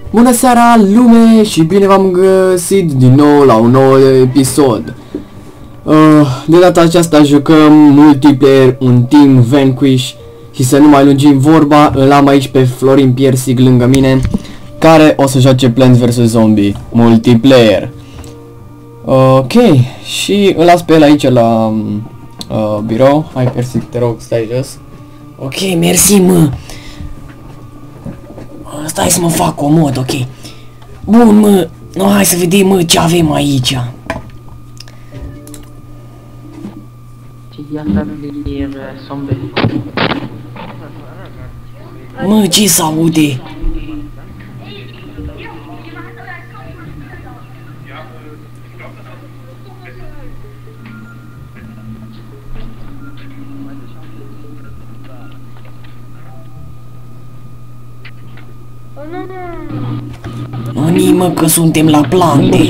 Bună seara, lume, și bine v-am găsit din nou la un nou episod. De data aceasta jucăm multiplayer, un team Vanquish. Și să nu mai lungim vorba, îl am aici pe Florin Piersic lângă mine, care o să joace Plants vs Zombie multiplayer. Ok, și îl las pe el aici la birou. Hai Piersic, te rog, stai jos. Ok, mersi, mă. Stai să mă fac comod, ok. Bun, mă. No, hai să vedem, mă, ce avem aici. Mă, ce s-aude? Nu, mă, că suntem la plante.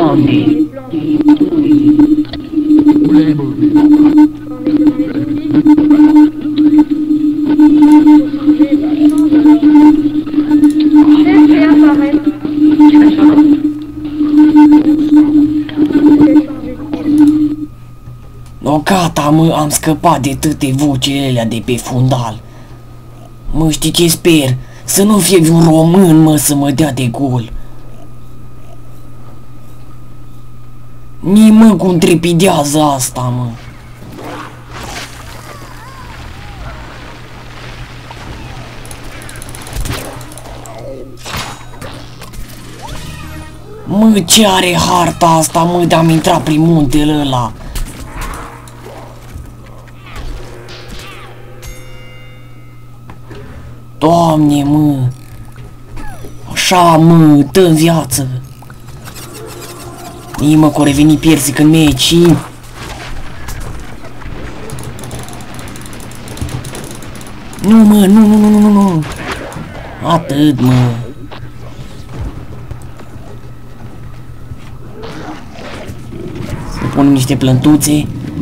No, gata, mă, am scăpat de toate vocile alea de pe fundal. Mă, știi ce sper? Să nu fie un român, mă, să mă dea de gol. Mă, cum trepidează asta, mă. Mă, ce are harta asta, mă, de-am intrat prin muntele ăla. Doamne, mă. Așa, mă, dă-n viață. Mă, că-o reveni Piersic în meci. Nu, mă, nu. Atât, mă. Să punem niște plântuțe.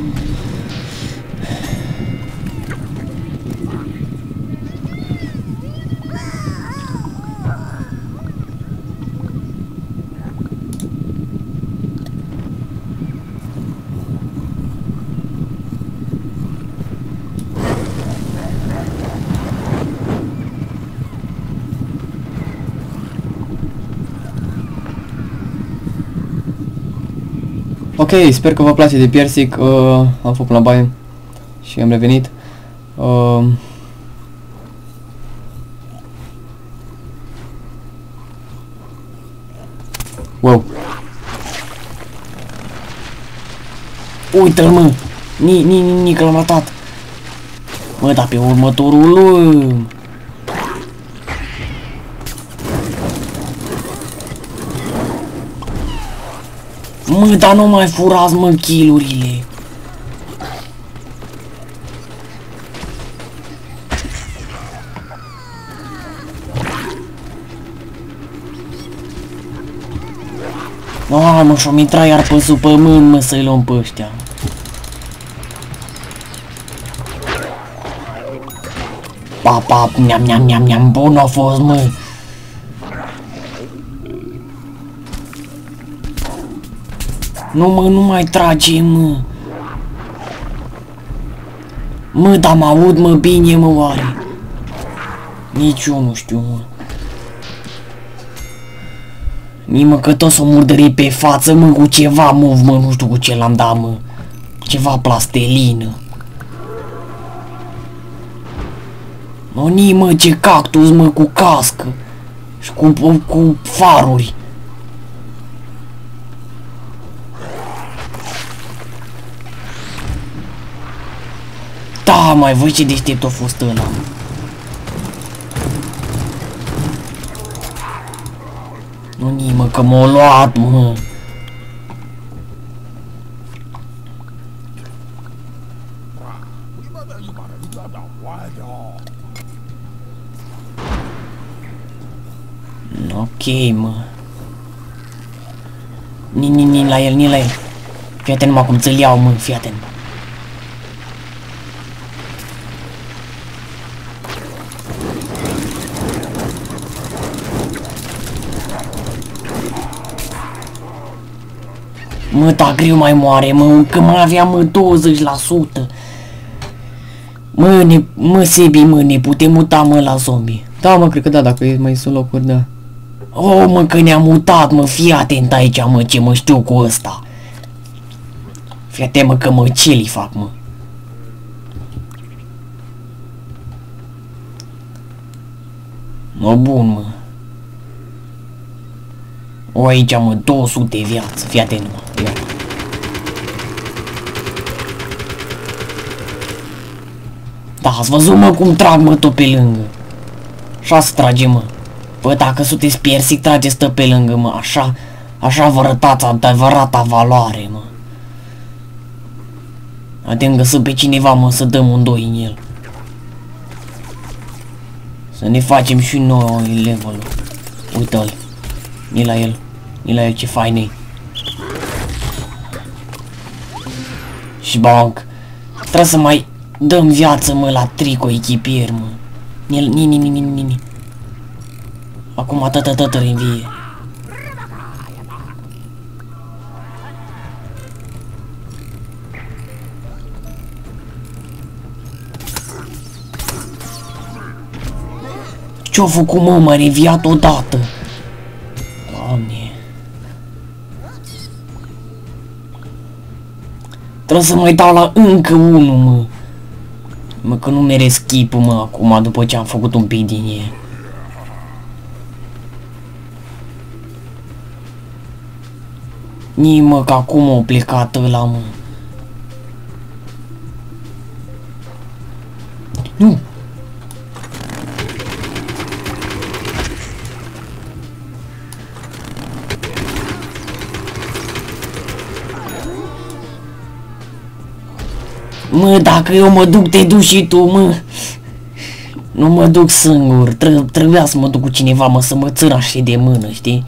Ok, sper că vă place de Piersic. Am fost la baie și am revenit. Wow. Uite-l, mă. Că l-am ratat. Mă, dar pe următorul... Mă, dar nu mai furați, mă, kill-urile. Mă, și-o intra iar pe sub pământ, mă, să-i luăm pe ăștia. Pa, neam, bun a fost, mă. Nu, mă, nu mai trage, mă. Mă, dar mă aud, mă, bine, mă, oare? Nici eu nu știu, mă. Mă, că tot s-o murdări pe față, mă, cu ceva mov, mă, nu știu cu ce l-am dat, mă. Ceva plastelină. Mă, ce cactus, mă, cu cască. Și cu faruri. Da, mai voi ce deștept a fost ăla. Nu, mă, că m-a luat, mă. Ok, mă. Ni la el. Fii atent numai cum ți-l iau, mă, fii atent. Mă, da greu mai moare, mă, că mai aveam, mă, 20%. Mă, Sebi, mă, ne putem muta, mă, la zombie. Da, mă, cred că da, dacă mai sunt locuri, da. Oh, mă, că ne-am mutat, mă, fii atent aici, mă, ce mă știu cu ăsta. Fii atent, mă, că mă, ce-li fac, mă. Mă, bun, mă. O, aici, mă, 200 viață, fii atent, mă, ia. Da, ați văzut, mă, cum trag, mă, tot pe lângă. Așa se trage, mă. Bă, dacă sunteți piersic, trageți tot pe lângă, mă, așa vă arătați adevărata valoare, mă. Atent găsăm pe cineva, mă, să dăm un doi în el. Să ne facem și noi level-ul. Uite-l. Ni la el. Ni la el, ce fain e. Și banc. Trebuie să mai dăm viață, mă, la trico echipier, mă. Ni. Acum tătătătă învie. Ce-o făcut, mă, m-a reviat odată. Doamne. Trebuie să mai dau la încă unul, mă. Mă, că nu meresc chipul, mă, acum, după ce am făcut un pic din el. Nii, mă, că acum o plecat ăla, mă. Nu! Mă, dacă eu mă duc, te duci și tu, mă. Nu mă duc singur, trebuia să mă duc cu cineva, mă, să mă țin așa de mână, știi?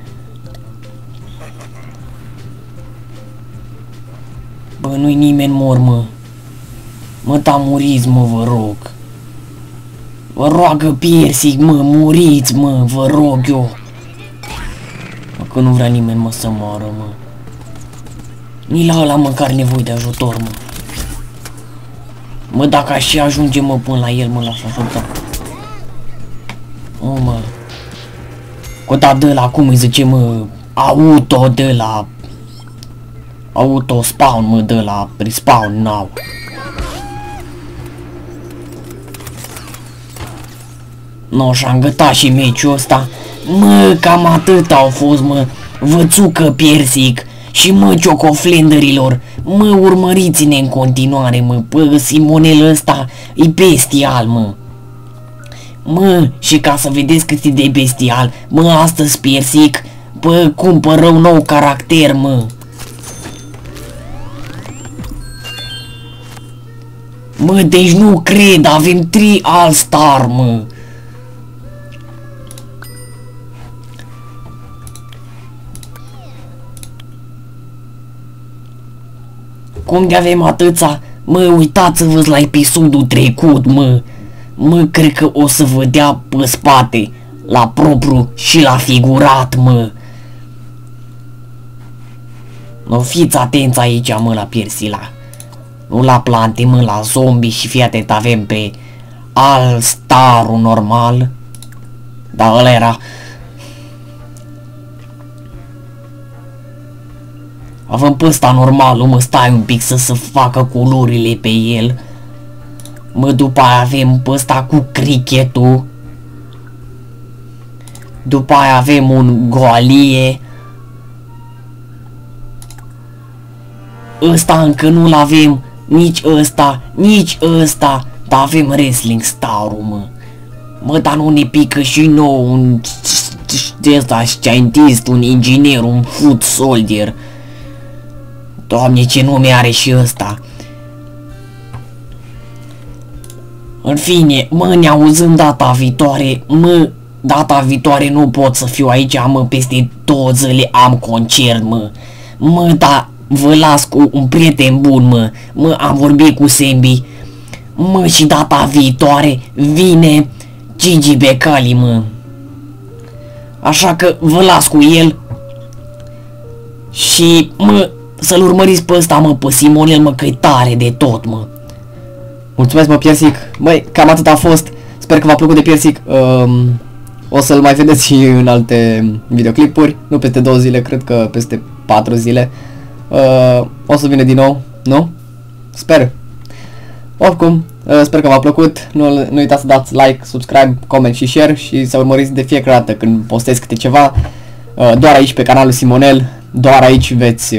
Bă, nu-i nimeni mor, mă. Mă, da, muriți, mă, vă rog. Vă roagă piersic, mă, muriți, mă, vă rog eu. Mă, că nu vrea nimeni, mă, să moară, mă. Ni la ăla măcar nevoie de ajutor, mă. Mă, dacă așa ajunge, mă, până la el, mă, l-aș ajuta. O, mă. Cu da de la, cum îi zice, mă, auto de la... Auto spawn, mă, de la respawn now. No, și-am gătat și meciul ăsta. Mă, cam atât au fost, mă. Vățucă piersic. Și mă, ciocoflenderilor, mă, urmăriți-ne în continuare, mă, pă, Simonel ăsta e bestial, mă. Mă, și ca să vedeți cât e de bestial, mă, astăzi piersic, pă, cumpără un nou caracter, mă. Mă, deci nu cred, avem 3 All-Star, mă. Cum de avem atâția? Mă, uitați-vă la episodul trecut, mă. Mă, cred că o să vă dea pe spate, la propriu și la figurat, mă. Nu, fiți atenți aici, mă, la Persila. Nu la plante, mă, la zombie și fii atent, avem pe All-Star-ul normal. Dar ăla era... Avem pe ăsta normalul, mă, stai un pic să se facă culorile pe el. Mă, după aia avem pe ăsta cu cricketul. După aia avem un goalie. Ăsta încă nu-l avem, nici ăsta, nici ăsta. Dar avem wrestling star-ul, mă. Mă, dar nu ne pică și nou un... ăsta, scientist, un inginer, un foot soldier. Doamne, ce nume are și ăsta. În fine, mă, ne auzim data viitoare. Mă, data viitoare nu pot să fiu aici, mă, peste 2 zile am concert, mă. Mă, da, vă las cu un prieten bun, mă. Mă, am vorbit cu Sembi. Mă, și data viitoare vine Gigi Becali, mă. Așa că vă las cu el. Și, mă, să-l urmăriți pe ăsta, mă, pe Simonel, mă, că e tare de tot, mă. Mulțumesc, mă, Piersic. Băi, cam atât a fost. Sper că v-a plăcut de Piersic. O să-l mai vedeți și în alte videoclipuri. Nu peste 2 zile, cred că peste 4 zile. O să vină din nou, nu? Sper. Oricum, sper că v-a plăcut. Nu uitați să dați like, subscribe, comment și share și să urmăriți de fiecare dată când postez câte ceva. Doar aici pe canalul Simonel. Doar aici veți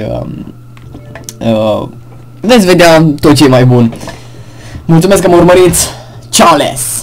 vedea tot ce e mai bun. Mulțumesc că mă urmăriți. Ciao les!